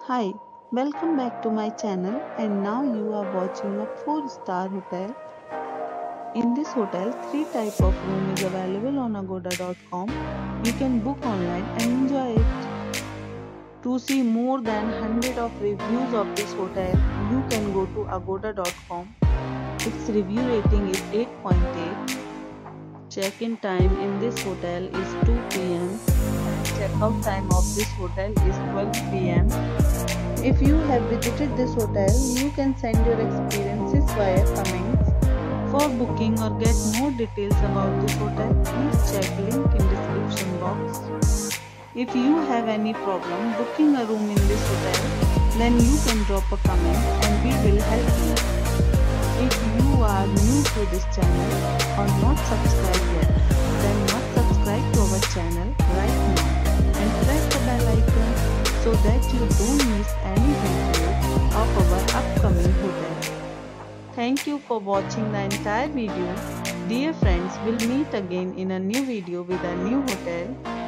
Hi, welcome back to my channel and now you are watching a 4-star hotel. In this hotel, 3 type of room is available on agoda.com. You can book online and enjoy it. To see more than 100 of reviews of this hotel, you can go to agoda.com. Its review rating is 8.8. Check-in time in this hotel is 2 p.m. and check-out time of this hotel is 12 p.m. If you have visited this hotel, you can send your experiences via comments. For booking or get more details about this hotel, please check link in description box. If you have any problem booking a room in this hotel, then you can drop a comment and we will help you. If you are new to this channel or not subscribed yet, then must subscribe to our channel right now and press the bell icon so that you don't miss any video of our upcoming hotel. Thank you for watching the entire video. Dear friends, we'll meet again in a new video with a new hotel.